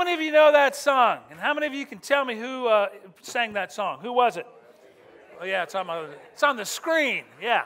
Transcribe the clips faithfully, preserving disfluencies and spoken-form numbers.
many of you know that song? And how many of you can tell me who uh, sang that song? Who was it? Oh, yeah, it's on, my, it's on the screen. Yeah.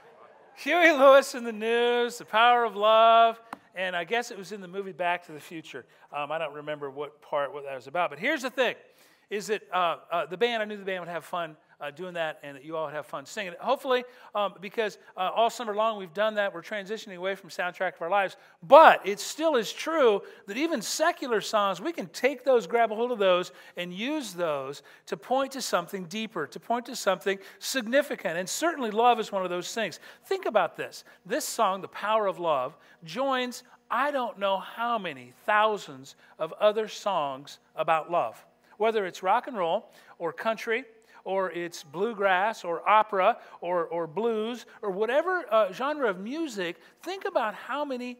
Huey Lewis in the News, The Power of Love, and I guess it was in the movie Back to the Future. Um, I don't remember what part, what that was about. But here's the thing, is that uh, uh, the band, I knew the band would have fun uh, doing that, and that you all would have fun singing it. Hopefully, um, because uh, all summer long we've done that, we're transitioning away from Soundtrack of Our Lives. But it still is true that even secular songs, we can take those, grab a hold of those, and use those to point to something deeper, to point to something significant. And certainly love is one of those things. Think about this. This song, The Power of Love, joins I don't know how many thousands of other songs about love. Whether it's rock and roll or country, or it's bluegrass, or opera, or, or blues, or whatever uh, genre of music, think about how many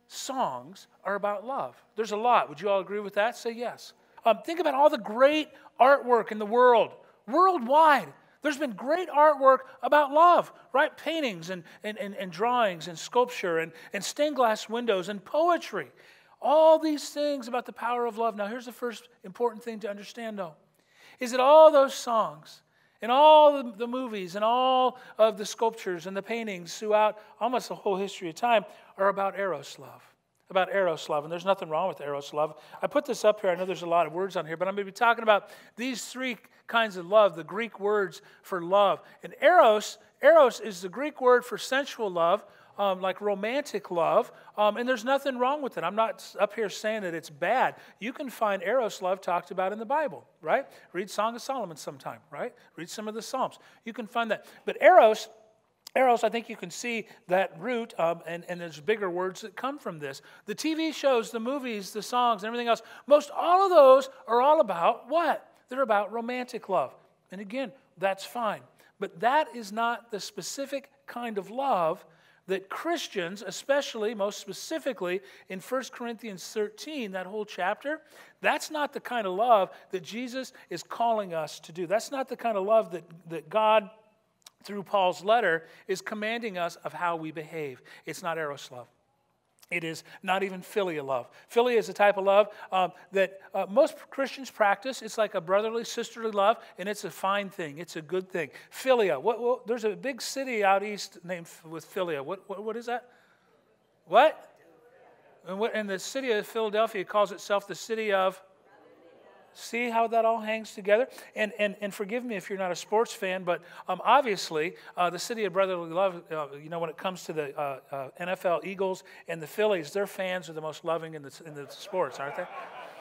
songs are about love. There's a lot. Would you all agree with that? Say yes. Um, think about all the great artwork in the world, worldwide. There's been great artwork about love, right? Paintings and, and, and, and drawings and sculpture and, and stained glass windows and poetry. All these things about the power of love. Now, here's the first important thing to understand, though, is that all those songs and all the, the movies and all of the sculptures and the paintings throughout almost the whole history of time are about Eros love, about Eros love. And there's nothing wrong with Eros love. I put this up here. I know there's a lot of words on here, but I'm going to be talking about these three kinds of love, the Greek words for love. And Eros, Eros is the Greek word for sensual love, Um, like romantic love, um, and there's nothing wrong with it. I'm not up here saying that it's bad. You can find Eros love talked about in the Bible, right? Read Song of Solomon sometime, right? Read some of the Psalms. You can find that. But Eros, Eros, I think you can see that root, um, and, and there's bigger words that come from this. The T V shows, the movies, the songs, and everything else, most all of those are all about what? They're about romantic love. And again, that's fine. But that is not the specific kind of love that Christians, especially, most specifically, in First Corinthians thirteen, that whole chapter, that's not the kind of love that Jesus is calling us to do. That's not the kind of love that, that God, through Paul's letter, is commanding us of how we behave. It's not Eros love. It is not even philia love. Philia is a type of love um, that uh, most Christians practice. It's like a brotherly, sisterly love, and it's a fine thing. It's a good thing. Philia. What, what, there's a big city out east named with Philia. What, what, what is that? What? And, what? and the city of Philadelphia calls itself the city of... See how that all hangs together? And and and forgive me if you're not a sports fan, but um, obviously uh, the city of brotherly love, uh, you know, when it comes to the uh, uh, N F L Eagles and the Phillies, their fans are the most loving in the, in the sports, aren't they?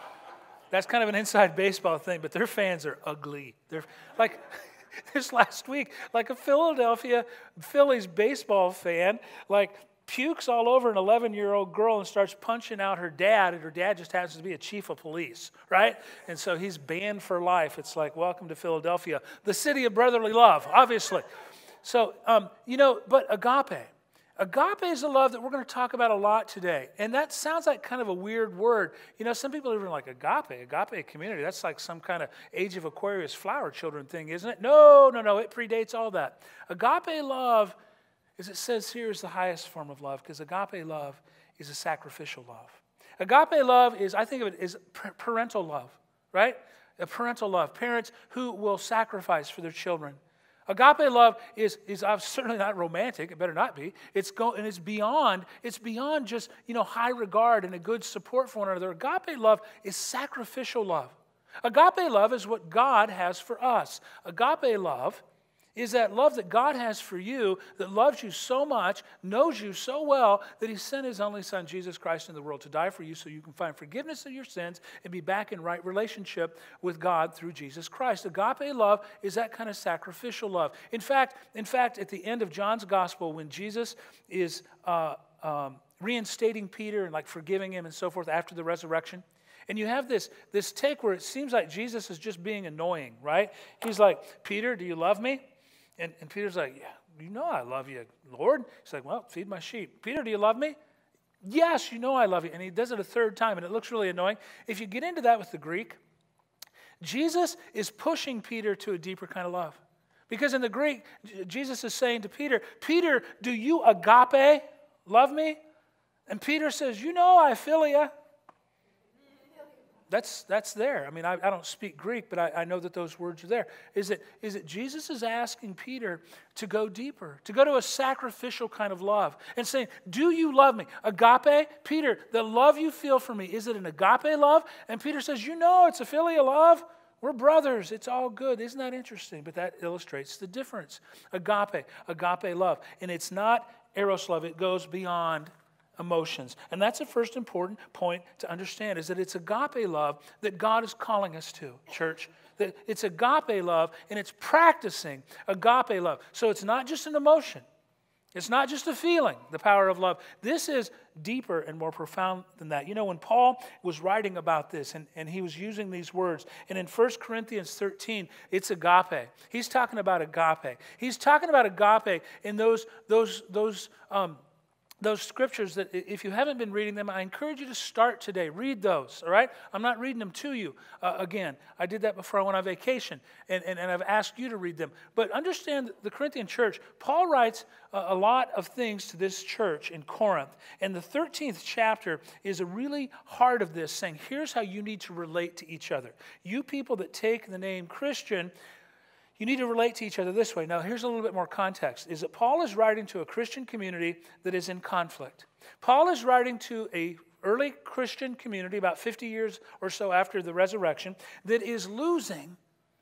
That's kind of an inside baseball thing, but their fans are ugly. They're like... This last week, like a Philadelphia Phillies baseball fan, like... pukes all over an eleven-year-old girl and starts punching out her dad, and her dad just happens to be a chief of police, right? And so he's banned for life. It's like, welcome to Philadelphia, the city of brotherly love, obviously. So, um, you know, but agape. Agape is a love that we're going to talk about a lot today. And that sounds like kind of a weird word. You know, some people are even like, agape, agape community. That's like some kind of Age of Aquarius flower children thing, isn't it? No, no, no, it predates all that. Agape love, as it says here, is the highest form of love, because agape love is a sacrificial love. Agape love is, I think of it as parental love, right? A parental love. Parents who will sacrifice for their children. Agape love is, is certainly not romantic. It better not be. It's go, and it's beyond, it's beyond just, you know, high regard and a good support for one another. Agape love is sacrificial love. Agape love is what God has for us. Agape love is that love that God has for you, that loves you so much, knows you so well, that he sent his only son, Jesus Christ, into the world to die for you so you can find forgiveness of your sins and be back in right relationship with God through Jesus Christ. Agape love is that kind of sacrificial love. In fact, in fact, at the end of John's gospel, when Jesus is uh, um, reinstating Peter and like forgiving him and so forth after the resurrection, and you have this, this take where it seems like Jesus is just being annoying, right? He's like, Peter, do you love me? And, and Peter's like, yeah, you know I love you, Lord. He's like, well, feed my sheep. Peter, do you love me? Yes, you know I love you. And he does it a third time, and it looks really annoying. If you get into that with the Greek, Jesus is pushing Peter to a deeper kind of love. Because in the Greek, Jesus is saying to Peter, Peter, do you agape love me? And Peter says, you know I philia. That's that's there. I mean, I, I don't speak Greek, but I, I know that those words are there. Is it is it Jesus is asking Peter to go deeper, to go to a sacrificial kind of love, and saying, do you love me? Agape, Peter, the love you feel for me, is it an agape love? And Peter says, you know, it's a filial love. We're brothers. It's all good. Isn't that interesting? But that illustrates the difference. Agape, agape love. And it's not eros love. It goes beyond emotions. And that's the first important point to understand, is that it's agape love that God is calling us to, church. That it's agape love, and it's practicing agape love. So it's not just an emotion. It's not just a feeling, the power of love. This is deeper and more profound than that. You know, when Paul was writing about this, and, and he was using these words, and in First Corinthians thirteen, it's agape. He's talking about agape. He's talking about agape in those, those, those, um, those scriptures that if you haven't been reading them, I encourage you to start today. Read those, all right? I'm not reading them to you. Uh, again, I did that before I went on vacation, and, and, and I've asked you to read them. But understand the Corinthian church, Paul writes a, a lot of things to this church in Corinth. And the thirteenth chapter is a really heart of this, saying, here's how you need to relate to each other. You people that take the name Christian, you need to relate to each other this way. Now, here's a little bit more context, is that Paul is writing to a Christian community that is in conflict. Paul is writing to a early Christian community about fifty years or so after the resurrection that is losing,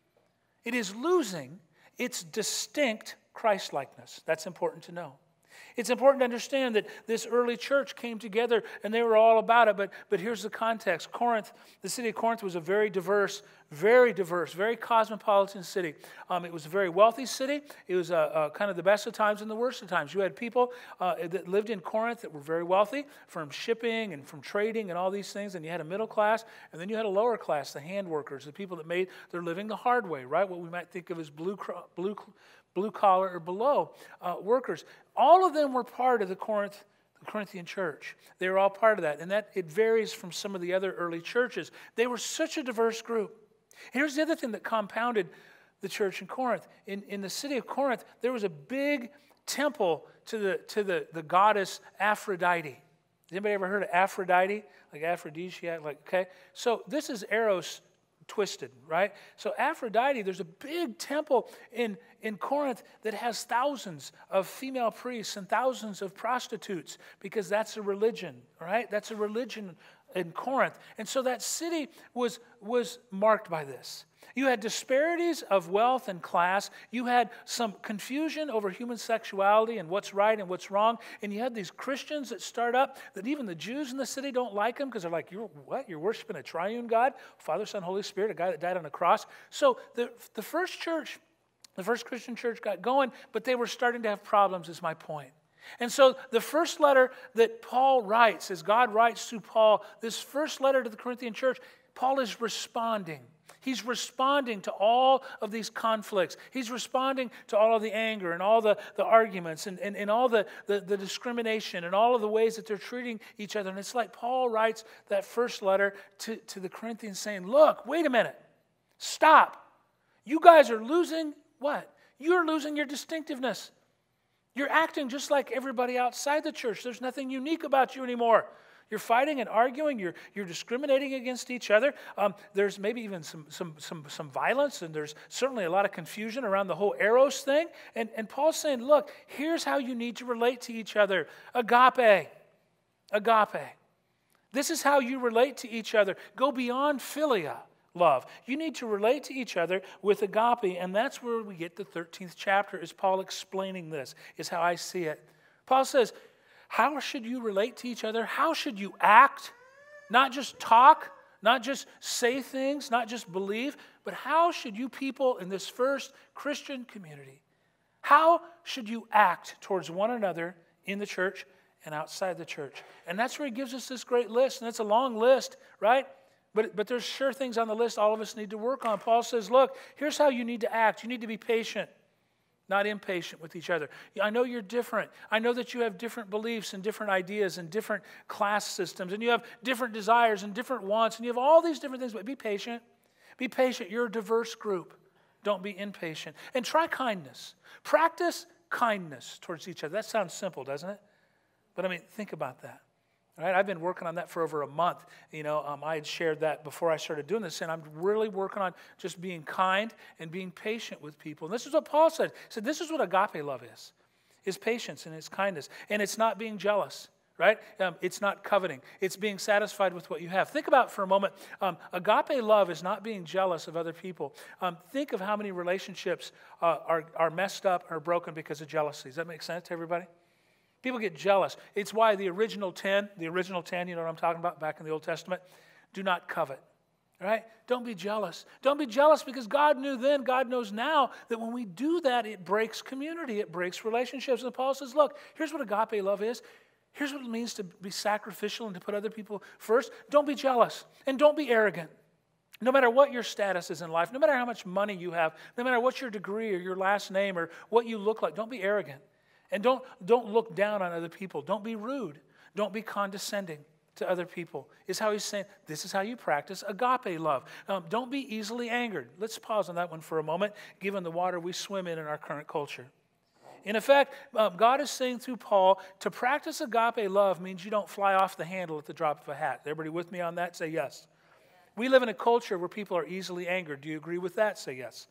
it is losing its distinct Christ-likeness. That's important to know. It's important to understand that this early church came together and they were all about it, but, but here's the context. Corinth, the city of Corinth was a very diverse, very diverse, very cosmopolitan city. Um, it was a very wealthy city. It was uh, uh, kind of the best of times and the worst of times. You had people uh, that lived in Corinth that were very wealthy from shipping and from trading and all these things, and you had a middle class, and then you had a lower class, the hand workers, the people that made their living the hard way, right? What we might think of as blue blue blue collar or below uh, workers. All of them were part of the Corinth, the Corinthian church. They were all part of that, and that it varies from some of the other early churches. They were such a diverse group. Here's the other thing that compounded the church in Corinth. In, in the city of Corinth, there was a big temple to the to the, the goddess Aphrodite. Anybody ever heard of Aphrodite? Like aphrodisiac, like, okay? So this is Eros twisted, right? So Aphrodite, there's a big temple in, in Corinth that has thousands of female priests and thousands of prostitutes, because that's a religion, right? That's a religion in Corinth. And so that city was, was marked by this. You had disparities of wealth and class. You had some confusion over human sexuality and what's right and what's wrong. And you had these Christians that start up that even the Jews in the city don't like them because they're like, you're what? You're worshiping a triune God? Father, Son, Holy Spirit, a guy that died on a cross. So the, the first church, the first Christian church got going, but they were starting to have problems, is my point. And so the first letter that Paul writes, as God writes through Paul, this first letter to the Corinthian church, Paul is responding. He's responding to all of these conflicts. He's responding to all of the anger and all the, the arguments and, and, and all the, the, the discrimination and all of the ways that they're treating each other. And it's like Paul writes that first letter to, to the Corinthians saying, look, wait a minute. Stop. You guys are losing what? You're losing your distinctiveness. You're acting just like everybody outside the church. There's nothing unique about you anymore. You're fighting and arguing. You're, you're discriminating against each other. Um, there's maybe even some, some, some, some violence, and there's certainly a lot of confusion around the whole eros thing. And, and Paul's saying, look, here's how you need to relate to each other. Agape. Agape. This is how you relate to each other. Go beyond philia, love. You need to relate to each other with agape, and that's where we get the thirteenth chapter, is Paul explaining this, is how I see it. Paul says, how should you relate to each other? How should you act? Not just talk, not just say things, not just believe, but how should you people in this first Christian community, how should you act towards one another in the church and outside the church? And that's where he gives us this great list, and it's a long list, right? But, but there's sure things on the list all of us need to work on. Paul says, look, here's how you need to act. You need to be patient, not impatient with each other. I know you're different. I know that you have different beliefs and different ideas and different class systems, and you have different desires and different wants, and you have all these different things, but be patient. Be patient. You're a diverse group. Don't be impatient. And try kindness. Practice kindness towards each other. That sounds simple, doesn't it? But I mean, think about that. All right, I've been working on that for over a month. You know, um, I had shared that before I started doing this, and I'm really working on just being kind and being patient with people. And this is what Paul said. He said, this is what agape love is, is patience and it's kindness. And it's not being jealous, right? Um, it's not coveting. It's being satisfied with what you have. Think about for a moment, um, agape love is not being jealous of other people. Um, think of how many relationships uh, are, are messed up or broken because of jealousy. Does that make sense to everybody? People get jealous. It's why the original ten, the original ten, you know what I'm talking about back in the Old Testament, do not covet, right? Don't be jealous. Don't be jealous because God knew then, God knows now that when we do that, it breaks community, it breaks relationships. And Paul says, look, here's what agape love is. Here's what it means to be sacrificial and to put other people first. Don't be jealous and don't be arrogant. No matter what your status is in life, no matter how much money you have, no matter what your degree or your last name or what you look like, don't be arrogant. And don't, don't look down on other people. Don't be rude. Don't be condescending to other people. Is how he's saying, this is how you practice agape love. Um, don't be easily angered. Let's pause on that one for a moment, given the water we swim in in our current culture. In effect, um, God is saying through Paul, to practice agape love means you don't fly off the handle at the drop of a hat. Everybody with me on that? Say yes. We live in a culture where people are easily angered. Do you agree with that? Say yes.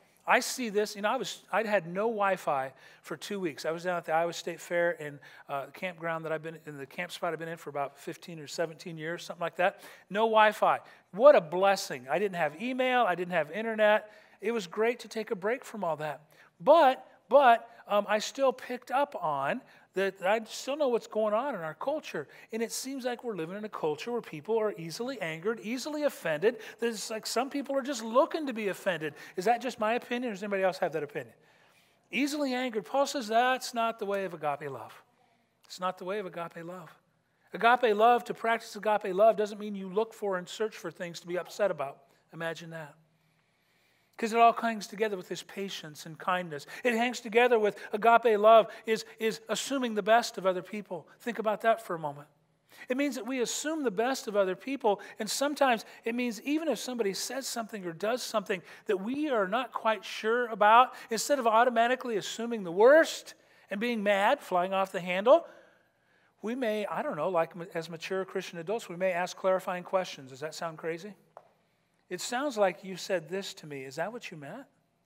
I see this, you know, I was, I'd had no Wi-Fi for two weeks. I was down at the Iowa State Fair in uh, the campground that I've been, in the camp spot I've been in for about fifteen or seventeen years, something like that. No Wi-Fi. What a blessing. I didn't have email. I didn't have internet. It was great to take a break from all that. But, but um, I still picked up on that I still know what's going on in our culture. And it seems like we're living in a culture where people are easily angered, easily offended. There's like some people are just looking to be offended. Is that just my opinion or does anybody else have that opinion? Easily angered. Paul says that's not the way of agape love. It's not the way of agape love. Agape love, to practice agape love doesn't mean you look for and search for things to be upset about. Imagine that. Because it all hangs together with this patience and kindness. It hangs together with agape love is, is assuming the best of other people. Think about that for a moment. It means that we assume the best of other people, and sometimes it means even if somebody says something or does something that we are not quite sure about, instead of automatically assuming the worst and being mad, flying off the handle, we may, I don't know, like as mature Christian adults, we may ask clarifying questions. Does that sound crazy? It sounds like you said this to me. Is that what you meant?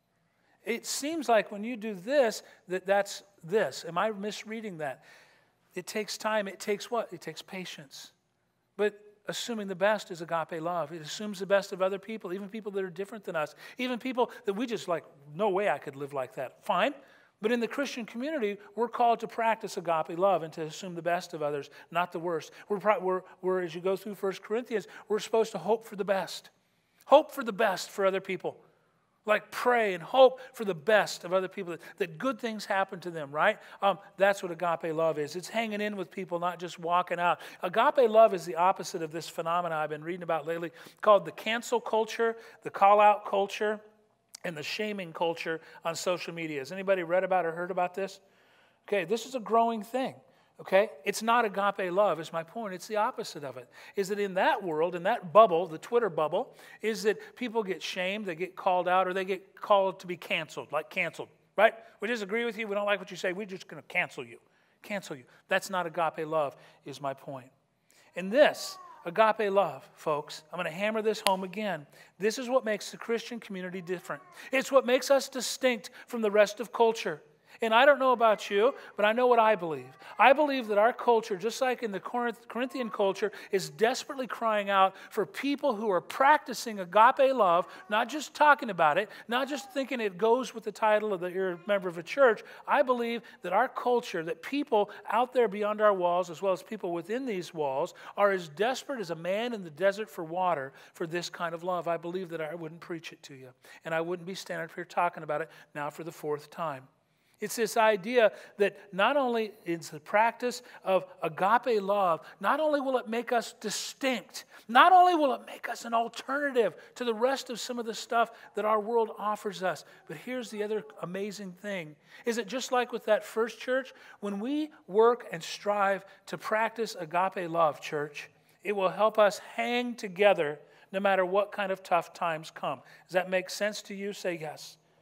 It seems like when you do this, that that's this. Am I misreading that? It takes time. It takes what? It takes patience. But assuming the best is agape love. It assumes the best of other people, even people that are different than us, even people that we just like, no way I could live like that. Fine. But in the Christian community, we're called to practice agape love and to assume the best of others, not the worst. We're, we're, we're as you go through First Corinthians, we're supposed to hope for the best. Hope for the best for other people. Like pray and hope for the best of other people, that, that good things happen to them, right? Um, that's what agape love is. It's hanging in with people, not just walking out. Agape love is the opposite of this phenomenon I've been reading about lately called the cancel culture, the call-out culture, and the shaming culture on social media. Has anybody read about or heard about this? Okay, this is a growing thing. Okay? It's not agape love, is my point. It's the opposite of it. Is that in that world, in that bubble, the Twitter bubble, is that people get shamed, they get called out, or they get called to be canceled, like canceled, right? We disagree with you, we don't like what you say, we're just going to cancel you. Cancel you. That's not agape love, is my point. And this, agape love, folks, I'm going to hammer this home again. This is what makes the Christian community different. It's what makes us distinct from the rest of culture. And I don't know about you, but I know what I believe. I believe that our culture, just like in the Corinthian culture, is desperately crying out for people who are practicing agape love, not just talking about it, not just thinking it goes with the title of that you're a member of a church. I believe that our culture, that people out there beyond our walls, as well as people within these walls, are as desperate as a man in the desert for water for this kind of love. I believe that I wouldn't preach it to you, and I wouldn't be standing up here talking about it now for the fourth time. It's this idea that not only is the practice of agape love, not only will it make us distinct, not only will it make us an alternative to the rest of some of the stuff that our world offers us, but here's the other amazing thing, is that just like with that first church, when we work and strive to practice agape love, church, it will help us hang together no matter what kind of tough times come. Does that make sense to you? Say yes.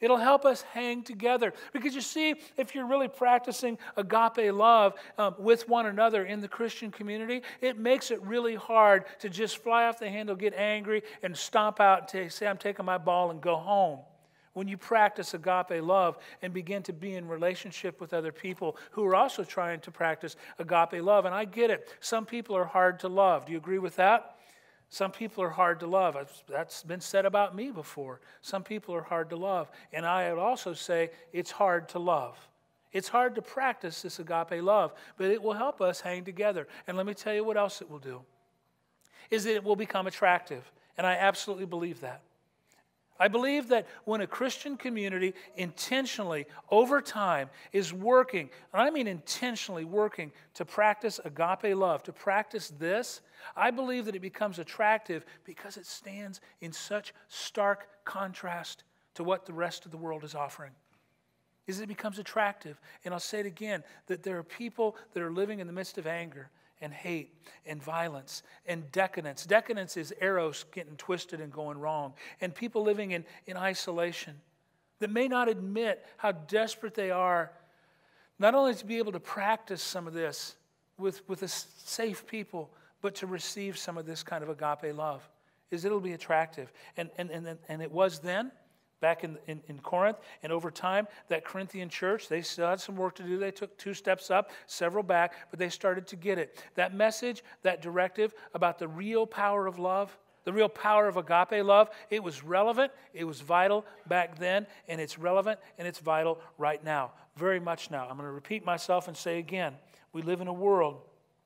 It'll help us hang together. Because you see, if you're really practicing agape love um, with one another in the Christian community, it makes it really hard to just fly off the handle, get angry, and stomp out and take, say, I'm taking my ball and go home. When you practice agape love and begin to be in relationship with other people who are also trying to practice agape love. And I get it. Some people are hard to love. Do you agree with that? Some people are hard to love. That's been said about me before. Some people are hard to love. And I would also say it's hard to love. It's hard to practice this agape love, but it will help us hang together. And let me tell you what else it will do, is that it will become attractive. And I absolutely believe that. I believe that when a Christian community intentionally, over time, is working, and I mean intentionally working to practice agape love, to practice this, I believe that it becomes attractive because it stands in such stark contrast to what the rest of the world is offering. Is it becomes attractive. And I'll say it again, that there are people that are living in the midst of anger and hate and violence and decadence. Decadence is eros getting twisted and going wrong. And people living in, in isolation that may not admit how desperate they are, not only to be able to practice some of this with, with a safe people, but to receive some of this kind of agape love. Is it'll be attractive. And, and, and, and it was then, back in, in, in Corinth, and over time, that Corinthian church, they still had some work to do. They took two steps up, several back, but they started to get it. That message, that directive about the real power of love, the real power of agape love, it was relevant, it was vital back then, and it's relevant and it's vital right now, very much now. I'm going to repeat myself and say again, we live in a world,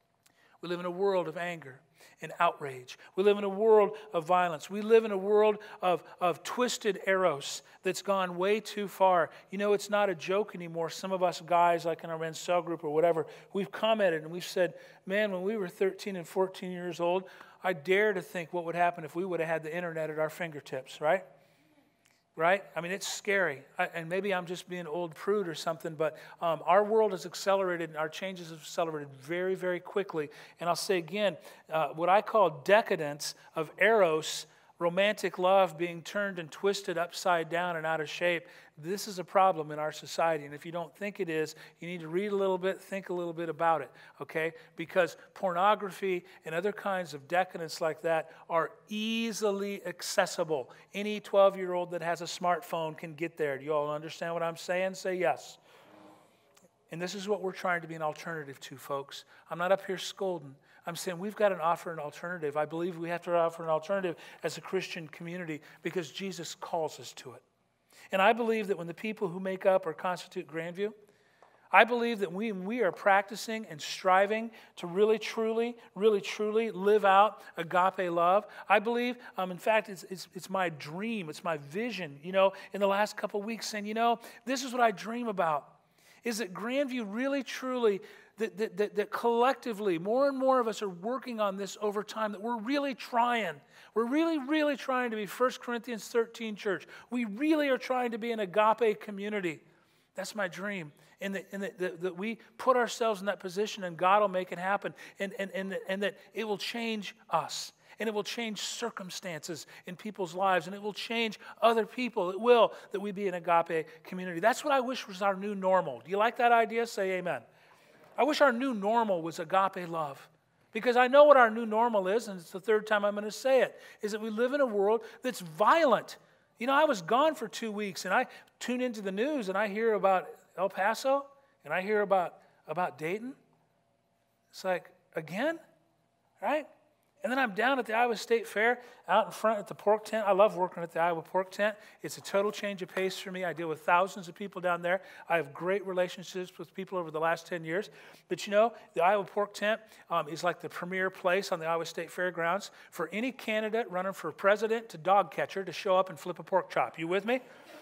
we live in a world of anger and outrage. We live in a world of violence. We live in a world of, of twisted eros that's gone way too far. You know, it's not a joke anymore. Some of us guys, like in our men's cell group or whatever, we've commented and we've said, man, when we were thirteen and fourteen years old, I dare to think what would happen if we would have had the internet at our fingertips, right? Right? I mean, it's scary. I, and maybe I'm just being old prude or something, but um, our world has accelerated and our changes have accelerated very, very quickly. And I'll say again, uh, what I call decadence of eros, romantic love being turned and twisted upside down and out of shape, this is a problem in our society. And if you don't think it is, you need to read a little bit, think a little bit about it, okay? Because pornography and other kinds of decadence like that are easily accessible. Any twelve-year-old that has a smartphone can get there. Do you all understand what I'm saying? Say yes. And this is what we're trying to be an alternative to, folks. I'm not up here scolding. I'm saying we've got to offer an alternative. I believe we have to offer an alternative as a Christian community because Jesus calls us to it. And I believe that when the people who make up or constitute Grandview, I believe that we, we are practicing and striving to really, truly, really, truly live out agape love. I believe, um, in fact, it's, it's, it's my dream, it's my vision, you know, in the last couple of weeks saying, you know, this is what I dream about, is that Grandview really, truly, that, that, that, that collectively, more and more of us are working on this over time, that we're really trying. We're really, really trying to be First Corinthians thirteen church. We really are trying to be an agape community. That's my dream. And that, and that, that, that we put ourselves in that position and God will make it happen. And, and, and, and that it will change us. And it will change circumstances in people's lives. And it will change other people. It will, that we be an agape community. That's what I wish was our new normal. Do you like that idea? Say amen. I wish our new normal was agape love. Because I know what our new normal is, and it's the third time I'm going to say it, is that we live in a world that's violent. You know, I was gone for two weeks, and I tune into the news, and I hear about El Paso, and I hear about, about Dayton. It's like, again? Right? And then I'm down at the Iowa State Fair, out in front at the pork tent. I love working at the Iowa pork tent. It's a total change of pace for me. I deal with thousands of people down there. I have great relationships with people over the last ten years. But you know, the Iowa pork tent um, is like the premier place on the Iowa State Fairgrounds for any candidate running for president to dog catcher to show up and flip a pork chop. You with me?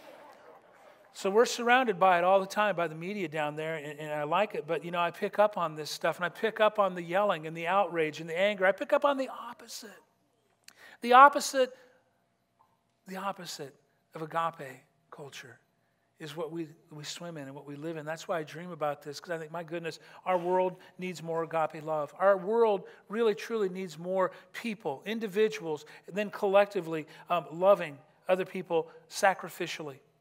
So we're surrounded by it all the time, by the media down there, and, and I like it. But, you know, I pick up on this stuff, and I pick up on the yelling and the outrage and the anger. I pick up on the opposite. The opposite, the opposite of agape culture is what we, we swim in and what we live in. That's why I dream about this, because I think, my goodness, our world needs more agape love. Our world really, truly needs more people, individuals, and then collectively um, loving other people sacrificially.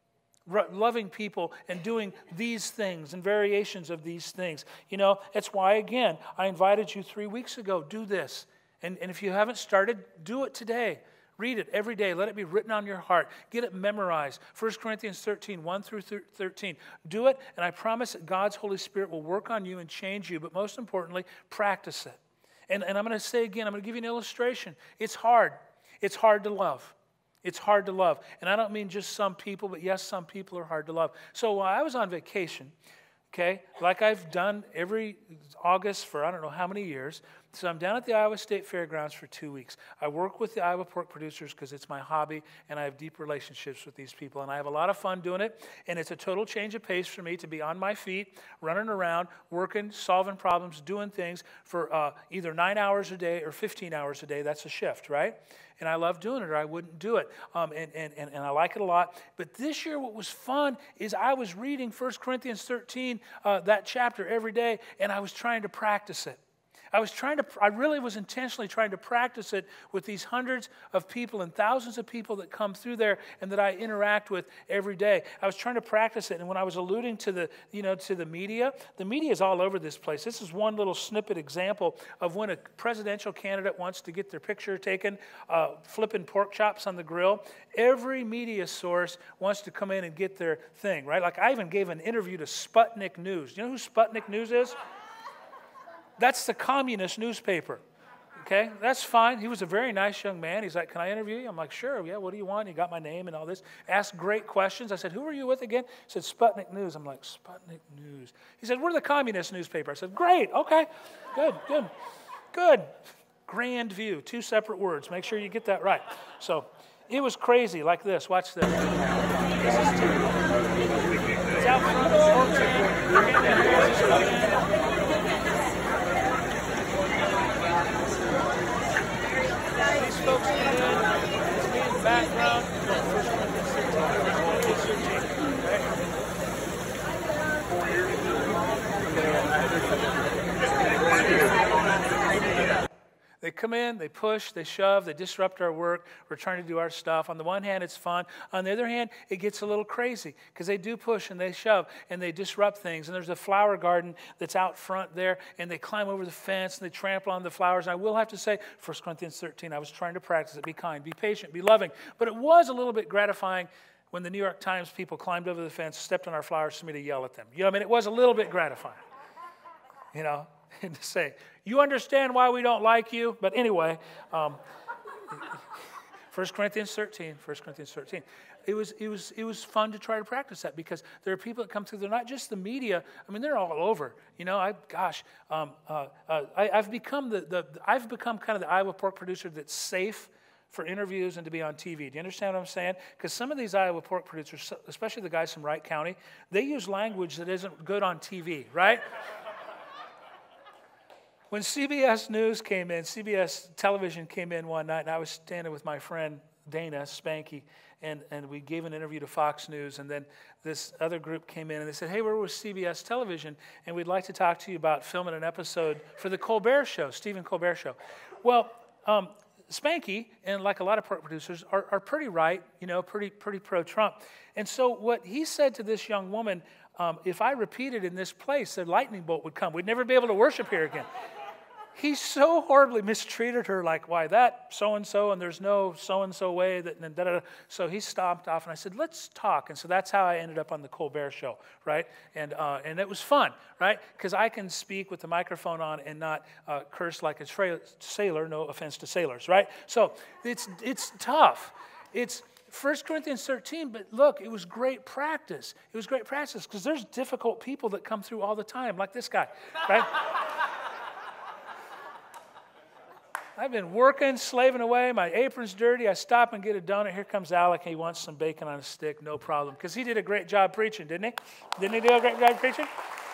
loving people and doing these things and variations of these things. You know, that's why, again, I invited you three weeks ago, do this. And, and if you haven't started, do it today. Read it every day. Let it be written on your heart. Get it memorized. First Corinthians thirteen, one through thirteen. Do it, and I promise that God's Holy Spirit will work on you and change you, but most importantly, practice it. And, and I'm going to say again, I'm going to give you an illustration. It's hard. It's hard to love. It's hard to love. And I don't mean just some people, but yes, some people are hard to love. So while I was on vacation, okay, like I've done every August for I don't know how many years, so I'm down at the Iowa State Fairgrounds for two weeks. I work with the Iowa pork producers because it's my hobby, and I have deep relationships with these people, and I have a lot of fun doing it, and it's a total change of pace for me to be on my feet, running around, working, solving problems, doing things for uh, either nine hours a day or fifteen hours a day. That's a shift, right? And I love doing it, or I wouldn't do it, um, and, and, and, and I like it a lot. But this year what was fun is I was reading First Corinthians thirteen, uh, that chapter every day, and I was trying to practice it. I was trying to, I really was intentionally trying to practice it with these hundreds of people and thousands of people that come through there and that I interact with every day. I was trying to practice it, and when I was alluding to the, you know, to the media, the media is all over this place. This is one little snippet example of when a presidential candidate wants to get their picture taken, uh, flipping pork chops on the grill. Every media source wants to come in and get their thing, right? Like I even gave an interview to Sputnik News. You know who Sputnik News is? That's the communist newspaper, okay? That's fine. He was a very nice young man. He's like, can I interview you? I'm like, sure, yeah, what do you want? He got my name and all this. Asked great questions. I said, who are you with again? He said, Sputnik News. I'm like, Sputnik News. He said, we're the communist newspaper. I said, great, okay, good, good, good. Grand view, two separate words. Make sure you get that right. So it was crazy like this. Watch this. This is terrible. It's out front of the pork tent. Folks in it's me in the background. First Corinthians thirteen. They come in, they push, they shove, they disrupt our work. We're trying to do our stuff. On the one hand, it's fun. On the other hand, it gets a little crazy because they do push and they shove and they disrupt things. And there's a flower garden that's out front there, and they climb over the fence and they trample on the flowers. And I will have to say, First Corinthians thirteen, I was trying to practice it. Be kind, be patient, be loving. But it was a little bit gratifying when the New York Times people climbed over the fence, stepped on our flowers for me to yell at them. You know what I mean? It was a little bit gratifying, you know, and to say, you understand why we don't like you? But anyway, um, First Corinthians thirteen, First Corinthians thirteen. It was, it, was, it was fun to try to practice that because there are people that come through. They're not just the media. I mean, they're all over. You know, I gosh, um, uh, uh, I, I've become the, the I've become kind of the Iowa pork producer that's safe for interviews and to be on T V. Do you understand what I'm saying? Because some of these Iowa pork producers, especially the guys from Wright County, they use language that isn't good on T V, right? When C B S News came in, C B S television came in one night, and I was standing with my friend Dana Spanky, and, and we gave an interview to Fox News, and then this other group came in, and they said, hey, we're with C B S Television, and we'd like to talk to you about filming an episode for the Colbert Show, Stephen Colbert Show. Well, um, Spanky, and like a lot of pork producers, are, are pretty right, you know, pretty, pretty pro-Trump. And so what he said to this young woman, um, if I repeated in this place, a lightning bolt would come. We'd never be able to worship here again. He so horribly mistreated her, like, why that so-and-so, and there's no so-and-so way that, and da-da-da. So he stomped off, and I said, let's talk. And so that's how I ended up on the Colbert Show, right? And uh, and it was fun, right? Because I can speak with the microphone on and not uh, curse like a tra- sailor, no offense to sailors, right? So it's it's tough. It's First Corinthians thirteen, but look, it was great practice. It was great practice because there's difficult people that come through all the time, like this guy, right? I've been working, slaving away. My apron's dirty. I stop and get a donut. Here comes Alec. He wants some bacon on a stick. No problem. Because he did a great job preaching, didn't he? Didn't he do a great job preaching?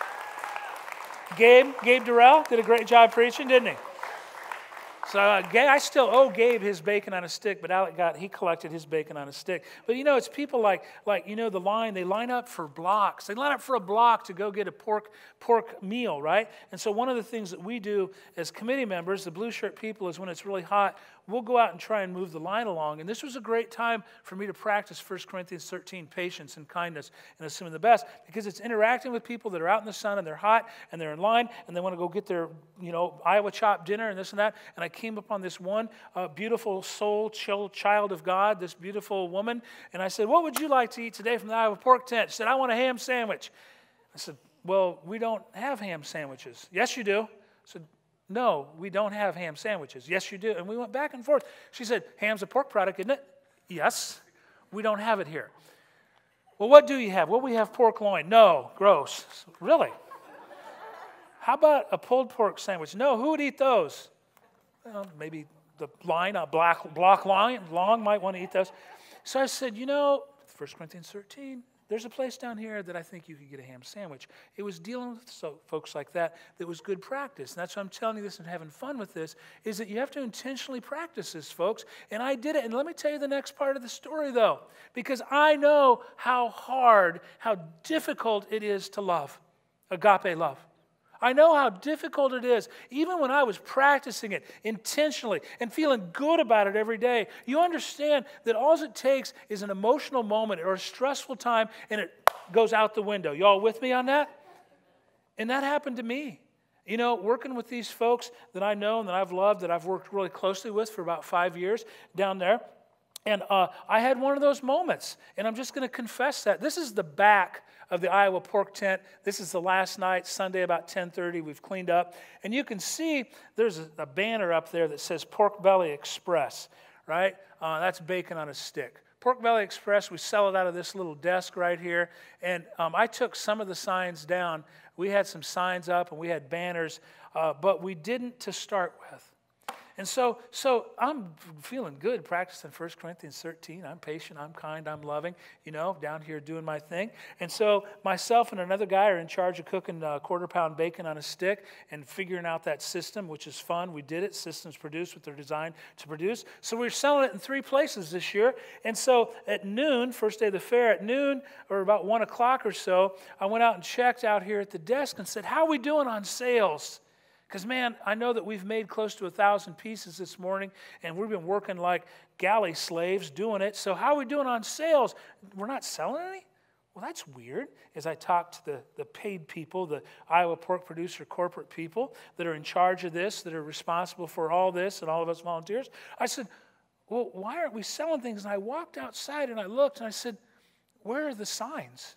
Gabe, Gabe Durrell did a great job preaching, didn't he? So uh, I still owe Gabe his bacon on a stick, but Alec got, he collected his bacon on a stick. But you know, it's people like, like you know, the line, they line up for blocks. They line up for a block to go get a pork pork meal, right? And so one of the things that we do as committee members, the blue shirt people, is when it's really hot, we'll go out and try and move the line along. And this was a great time for me to practice First Corinthians thirteen, patience and kindness and assuming the best, because it's interacting with people that are out in the sun and they're hot and they're in line and they want to go get their, you know, Iowa chop dinner and this and that. And I came upon this one uh, beautiful soul child of God, this beautiful woman. And I said, what would you like to eat today from the Iowa pork tent? She said, I want a ham sandwich. I said, well, we don't have ham sandwiches. Yes, you do. I said, no, we don't have ham sandwiches. Yes, you do. And we went back and forth. She said, ham's a pork product, isn't it? Yes. We don't have it here. Well, what do you have? Well, we have pork loin. No, gross. Really? How about a pulled pork sandwich? No, who would eat those? Well, maybe the line, a block, block long, long might want to eat those. So I said, you know, First Corinthians thirteen, there's a place down here that I think you could get a ham sandwich. It was dealing with so, folks like that that was good practice. And that's why I'm telling you this and having fun with this, is that you have to intentionally practice this, folks. And I did it. And let me tell you the next part of the story, though, because I know how hard, how difficult it is to love, agape love. I know how difficult it is, even when I was practicing it intentionally and feeling good about it every day. You understand that all it takes is an emotional moment or a stressful time, and it goes out the window. You all with me on that? And that happened to me. You know, working with these folks that I know and that I've loved, that I've worked really closely with for about five years down there. And uh, I had one of those moments, and I'm just going to confess that. This is the back of the Iowa pork tent. This is the last night, Sunday about ten thirty. We've cleaned up. And you can see there's a, a banner up there that says Pork Belly Express, right? Uh, that's bacon on a stick. Pork Belly Express, we sell it out of this little desk right here. And um, I took some of the signs down. We had some signs up, and we had banners, uh, but we didn't to start with. And so, so I'm feeling good practicing First Corinthians thirteen. I'm patient, I'm kind, I'm loving, you know, down here doing my thing. And so myself and another guy are in charge of cooking uh, quarter pound bacon on a stick and figuring out that system, which is fun. We did it. Systems produced what they're designed to produce. So we're selling it in three places this year. And so at noon, first day of the fair, at noon or about one o'clock or so, I went out and checked out here at the desk and said, how are we doing on sales? Because, man, I know that we've made close to a thousand pieces this morning, and we've been working like galley slaves doing it. So how are we doing on sales? We're not selling any? Well, that's weird. As I talked to the, the paid people, the Iowa pork producer corporate people that are in charge of this, that are responsible for all this and all of us volunteers, I said, well, why aren't we selling things? And I walked outside and I looked and I said, where are the signs?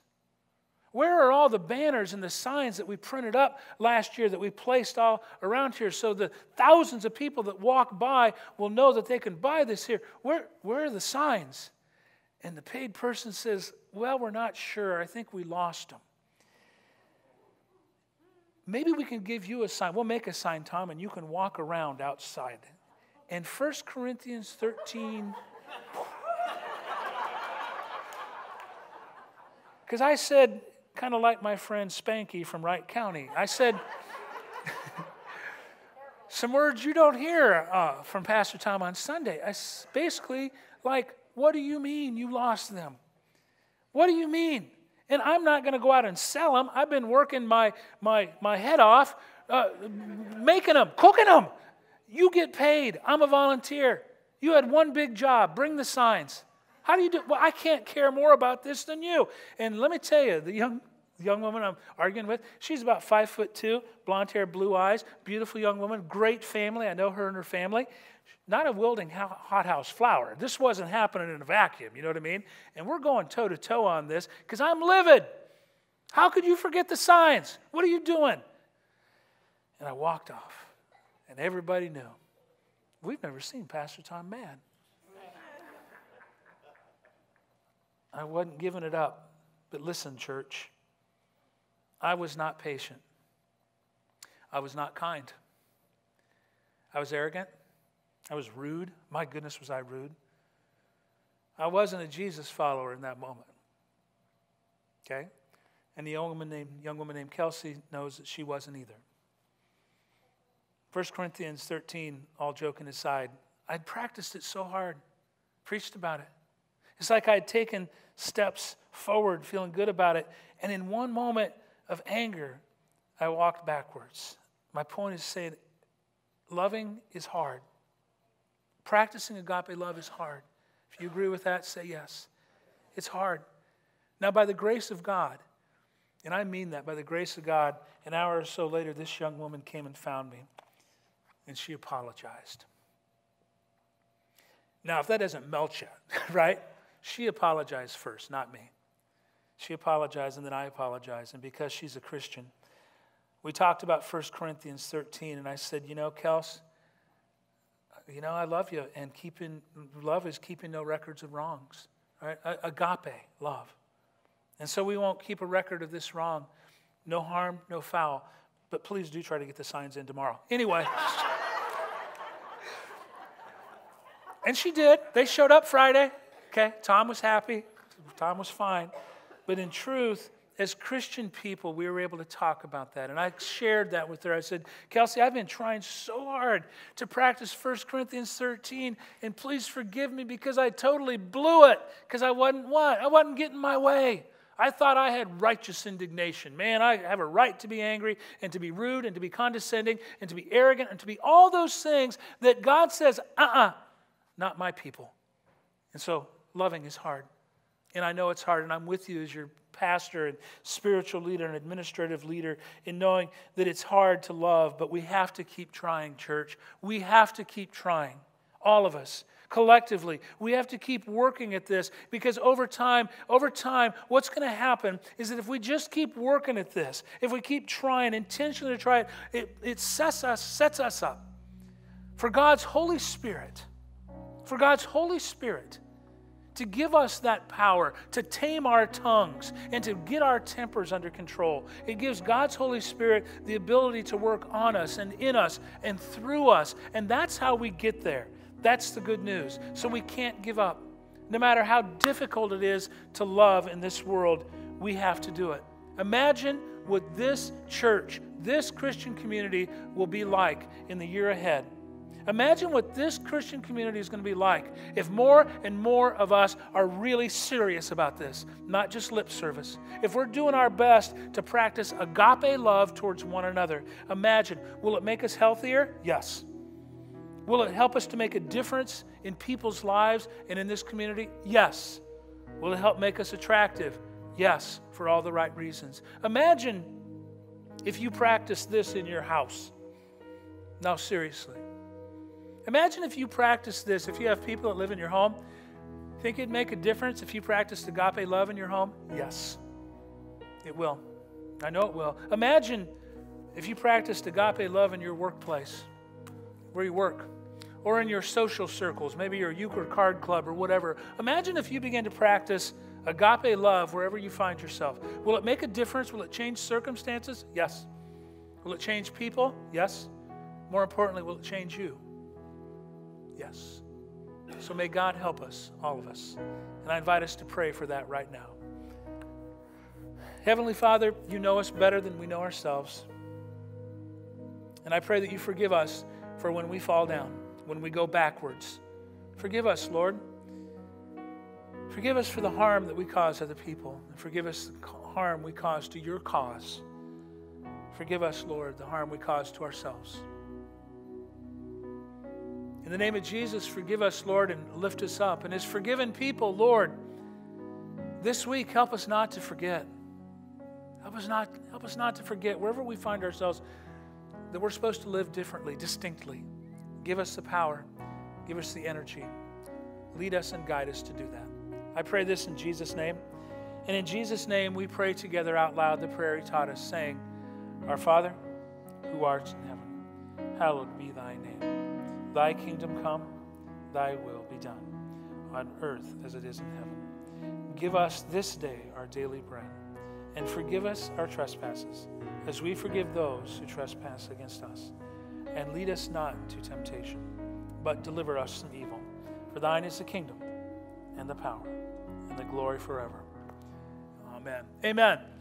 Where are all the banners and the signs that we printed up last year that we placed all around here so the thousands of people that walk by will know that they can buy this here? Where, where are the signs? And the paid person says, well, we're not sure. I think we lost them. Maybe we can give you a sign. We'll make a sign, Tom, and you can walk around outside. And First Corinthians thirteen, because I said, kind of like my friend Spanky from Wright County. I said, some words you don't hear uh, from Pastor Tom on Sunday. I basically, like, what do you mean you lost them? What do you mean? And I'm not going to go out and sell them. I've been working my, my, my head off, uh, making them, cooking them. You get paid. I'm a volunteer. You had one big job. Bring the signs. How do you do? Well, I can't care more about this than you. And let me tell you, the young young woman I'm arguing with, she's about five foot two, blonde hair, blue eyes, beautiful young woman, great family. I know her and her family. Not a wilting hothouse flower. This wasn't happening in a vacuum, you know what I mean? And we're going toe to toe on this because I'm livid. How could you forget the signs? What are you doing? And I walked off, and everybody knew. We've never seen Pastor Tom mad. I wasn't giving it up. But listen, church, I was not patient. I was not kind. I was arrogant. I was rude. My goodness, was I rude. I wasn't a Jesus follower in that moment. Okay? And the young woman named, young woman named Kelsey knows that she wasn't either. First Corinthians thirteen, all joking aside, I'd practiced it so hard, preached about it. It's like I'd taken steps forward, feeling good about it, and in one moment of anger, I walked backwards. My point is saying, loving is hard. Practicing agape love is hard. If you agree with that, say yes. It's hard. Now, by the grace of God, and I mean that, by the grace of God, an hour or so later, this young woman came and found me, and she apologized. Now, if that doesn't melt you, right? She apologized first, not me. She apologized, and then I apologized, and because she's a Christian, we talked about First Corinthians thirteen, and I said, you know, Kels, you know, I love you, and keeping love is keeping no records of wrongs, right? Agape love. And so we won't keep a record of this wrong. No harm, no foul. But please do try to get the signs in tomorrow. Anyway. And she did. They showed up Friday. Okay, Tom was happy. Tom was fine. But in truth, as Christian people, we were able to talk about that. And I shared that with her. I said, Kelsey, I've been trying so hard to practice First Corinthians thirteen, and please forgive me because I totally blew it because I wasn't what? I wasn't getting my way. I thought I had righteous indignation. Man, I have a right to be angry and to be rude and to be condescending and to be arrogant and to be all those things that God says, uh-uh, not my people. And so loving is hard. And I know it's hard, and I'm with you as your pastor and spiritual leader and administrative leader in knowing that it's hard to love, but we have to keep trying, church. We have to keep trying, all of us. Collectively, we have to keep working at this because over time, over time, what's going to happen is that if we just keep working at this, if we keep trying, intentionally to try it, it, it sets us, sets us up for God's Holy Spirit, for God's Holy Spirit to give us that power to tame our tongues and to get our tempers under control. It gives God's Holy Spirit the ability to work on us and in us and through us, and that's how we get there. That's the good news. So we can't give up. No matter how difficult it is to love in this world, we have to do it. Imagine what this church, this Christian community will be like in the year ahead. Imagine what this Christian community is going to be like if more and more of us are really serious about this, not just lip service. If we're doing our best to practice agape love towards one another, imagine, will it make us healthier? Yes. Will it help us to make a difference in people's lives and in this community? Yes. Will it help make us attractive? Yes, for all the right reasons. Imagine if you practice this in your house. Now, seriously. Imagine if you practice this, if you have people that live in your home. Think it'd make a difference if you practiced agape love in your home? Yes, it will. I know it will. Imagine if you practiced agape love in your workplace, where you work, or in your social circles, maybe your euchre card club or whatever. Imagine if you began to practice agape love wherever you find yourself. Will it make a difference? Will it change circumstances? Yes. Will it change people? Yes. More importantly, will it change you? Yes. So may God help us, all of us. And I invite us to pray for that right now. Heavenly Father, you know us better than we know ourselves. And I pray that you forgive us for when we fall down, when we go backwards. Forgive us, Lord. Forgive us for the harm that we cause other people. And forgive us the harm we cause to your cause. Forgive us, Lord, the harm we cause to ourselves. In the name of Jesus, forgive us, Lord, and lift us up. And as forgiven people, Lord, this week, help us not to forget. Help us not, help us not to forget, wherever we find ourselves, that we're supposed to live differently, distinctly. Give us the power. Give us the energy. Lead us and guide us to do that. I pray this in Jesus' name. And in Jesus' name, we pray together out loud the prayer he taught us, saying, Our Father, who art in heaven, hallowed be thy name. Thy kingdom come, thy will be done, on earth as it is in heaven. Give us this day our daily bread, and forgive us our trespasses, as we forgive those who trespass against us. And lead us not into temptation, but deliver us from evil. For thine is the kingdom, and the power, and the glory forever. Amen. Amen.